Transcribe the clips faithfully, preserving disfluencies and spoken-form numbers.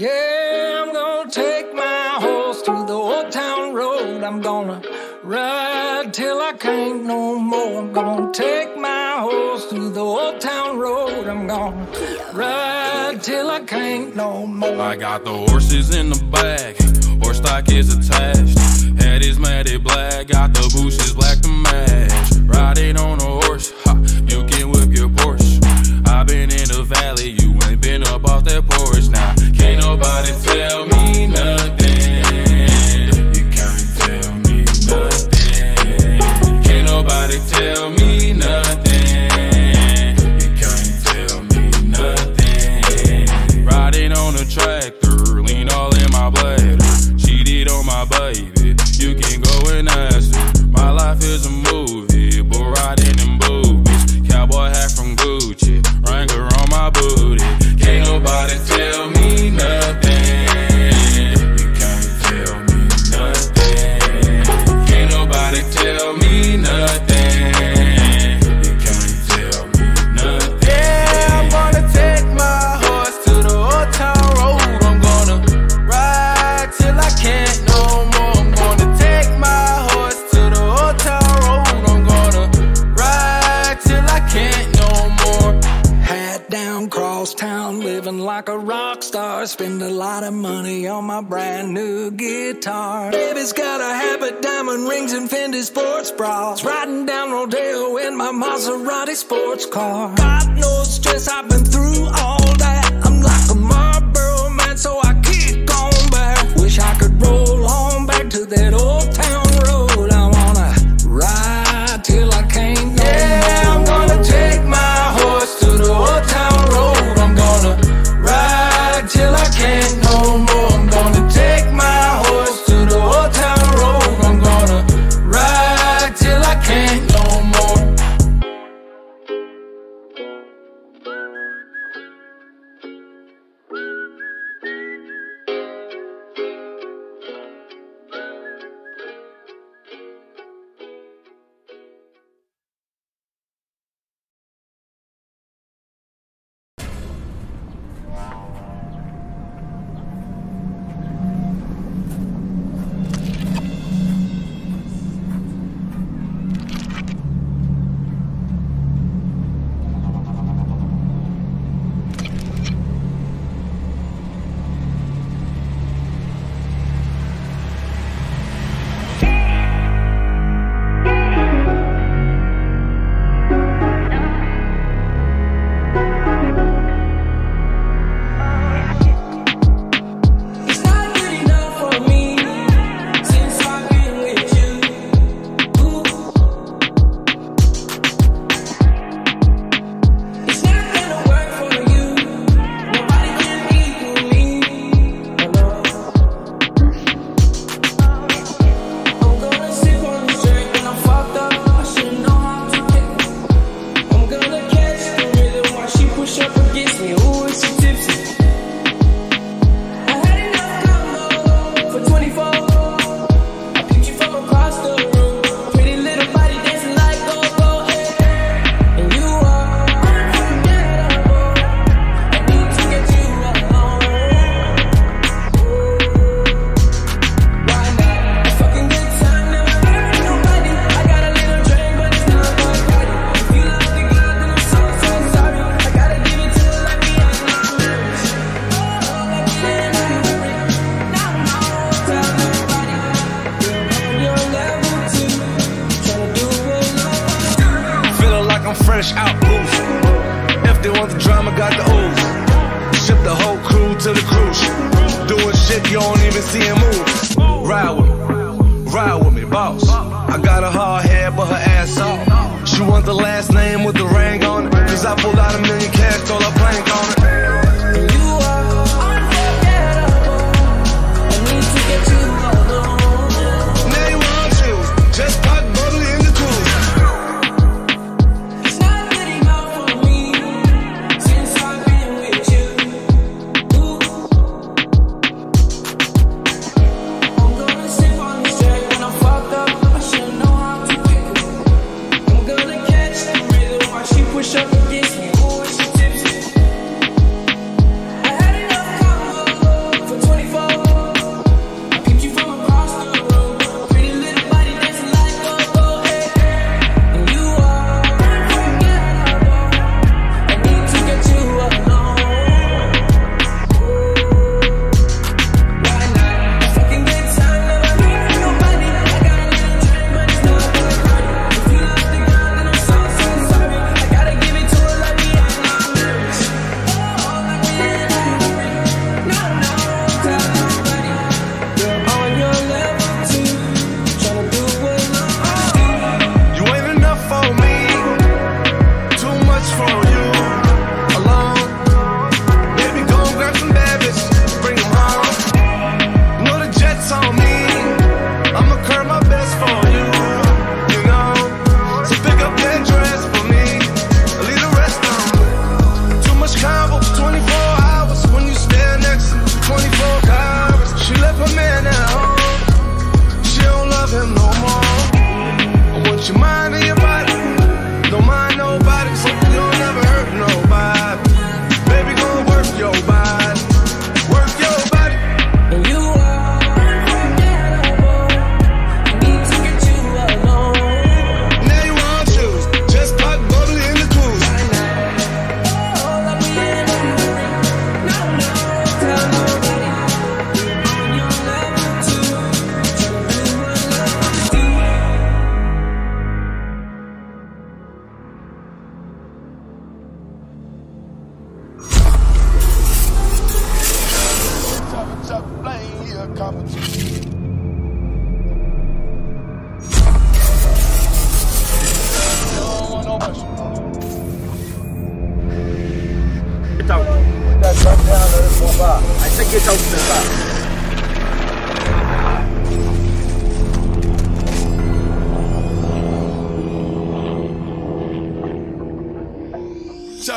Yeah, I'm gonna take my horse to the old town road. I'm gonna ride till I can't no more. I'm gonna take my horse to the old town road. I'm gonna ride till I can't no more. I got the horses in the back, horse stock is attached. Head is matted black, got the bushes black to match. Riding on a horse, ha, you can whip your Porsche. I've been in the valley, you ain't been up off that porch. Now, can't nobody tell me nothing. You can't tell me nothing. Can't nobody tell me nothing. You can't tell me nothing. Riding on a tractor, lean all in my bladder. Cheated on my baby, you can go and ask her. My life is a movie, but riding in boobies. Cowboy hat from Gucci, Wrangler on my booty. Can't nobody tell me nothing. You can't tell me nothing. Can't nobody tell me nothing. You can't tell me nothing. Yeah, I'm gonna take my horse to the old town road. I'm gonna ride till I can't no more. I'm gonna take my horse to the old town road. I'm gonna ride till I can't no more. Hat down, cross town, living like a rock star. Spend a lot of money on my brand new guitar. Baby's got a habit, diamond rings and Fendi sports bras. Riding down Rodeo in my Maserati sports car. God knows stress, I've been through all that. I'm like a Marlboro man, so I kick on back. Wish I could roll on back to that old town road. I wanna ride till I can't no Yeah, more. I'm gonna take my horse to the old town road. I'm gonna ride till I can't no more. I'm gonna take my horse to the old town road. I'm gonna ride till I can't no more. It's not good enough for me since I've been with you. Ooh. It's not gonna work for you. Nobody can equal me. No. I'm gonna sip on this drink when I'm fucked up. I should know how to pick it. I'm gonna catch the rhythm while she push up against me. Ooh, is she tipsy? I had enough combo for twenty-four. I picked you from across the room. Pretty little body dancing like go-go, eh. And you are unforgettable. I need to get you alone. Why not? A fucking good time, never hurt nobody. I got a little drink, but it's not my party. If you love the God, then I'm so, so sorry. I gotta give it to you like me and my lyrics. Oh, like me and my lyrics. Now I'm out, tell nobody. You're on your level two, tryna do what love. Feeling like I'm fresh out booth. If they want the drama, got the ooze. Ship the whole crew to the cruise. Doing shit you don't even see him move. Ride with me, ride with me, boss. I got a hard head, but her ass off. She want the last name with the ring on it. Cause I pulled out a million cash, told her plank on it. And you are unforgettable. I need to get you alone. Now you want you, just pop bubbly in the cool. It's not good enough for me since I've been with you. Ooh. I'm gonna sip on this drink when I'm fucked up. I should know how to pick it. I'm gonna catch the rhythm while she push up against me. Ooh, she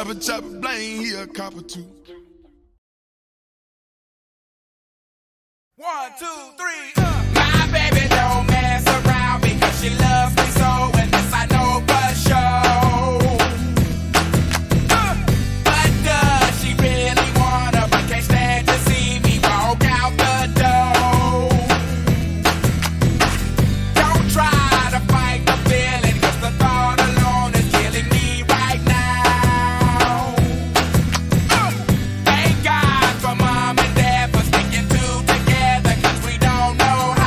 chopper, chopper, blame, he a copper too. One, two, three, uh. My baby don't mess around because she loves me so, and this I know for sure. Uh. But does she really wanna, but can't stand to see me walk out the door? Don't try to fight the feeling, cause the thought alone is killing me right now. Uh. Thank God for mom and dad for sticking two together, cause we don't know how.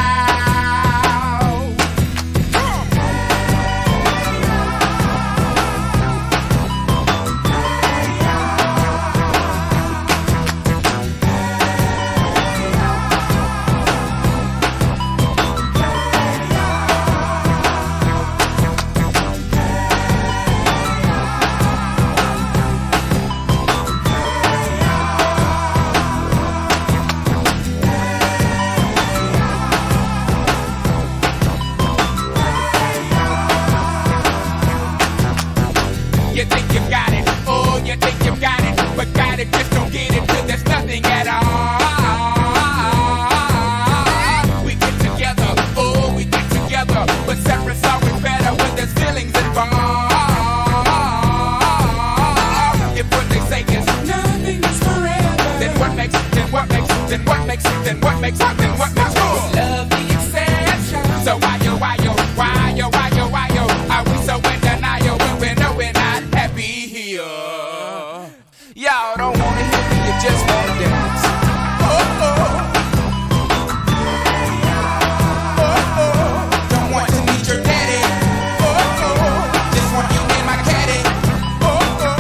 You think you got it, oh, you think you got it, but got it, just don't get it, 'cause there's nothing at all. We get together, oh, we get together, but separate's always better when there's feelings involved. If what they say is nothing is forever, then what makes, then what makes, then what makes, then what makes, then what makes us love the exception? So why yo, why yo, why yo, why yo, why yo, are we so in denial when we know we're not happy here? Y'all don't wanna hear me, you just wanna dance. Oh, oh. Oh, oh. Don't want to meet your daddy. Oh, oh. Just want you in my caddy. Oh, oh.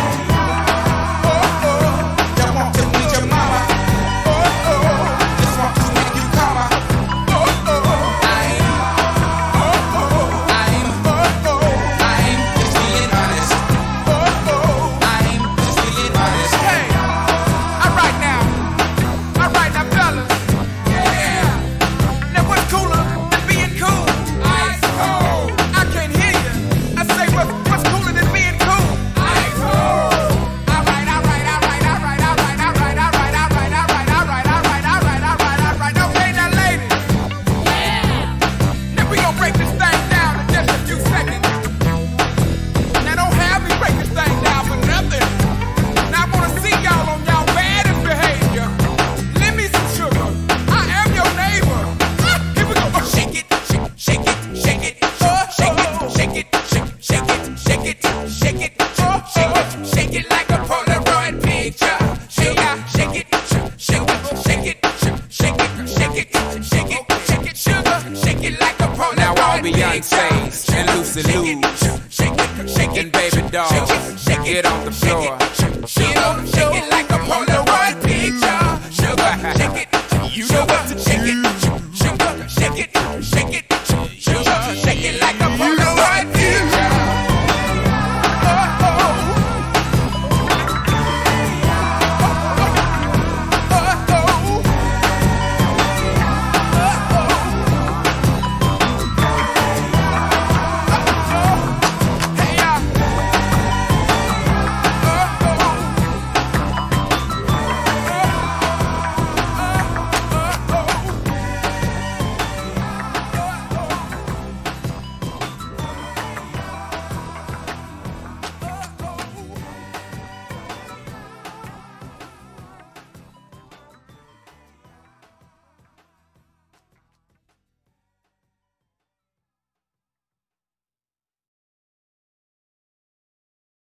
Oh, oh. Don't want to meet your mama. Oh, oh. Just want to make you calmer. Oh, oh. I'm, oh, oh. I'm, oh, oh. I'm just being honest. Oh, oh. I'm just being honest. Hey, alright now. Alright now, fellas. Yeah. Now what's cooler than being cool? Ice cold. I can't hear you. I say what's, what's cooler than being cool? Ice cold. Alright, alright, alright, alright, alright, alright, alright, alright, alright, alright, alright, alright, alright, alright. Okay now, ladies. Yeah. Now we gon' break this thing down in just a few seconds. Now don't have me break this thing down for nothing. Now I wanna see y'all on y'all baddest behavior. Lend me some sugar. I am your neighbor. Ah, here we go. Oh, shake it, shake, shake it, shake it, oh, shake it, shake it, shake, shake it, shake it, shake it, oh, shake it, shake it like a Polaroid picture. Shake it, shake it, shake it, shake it, shake it, shake it, shake it, shake it, sugar, shake it like a Polaroid picture. Now all Beyonce's and Lucy Lou's, shake it, shake it, and Baby Doll, get on the floor.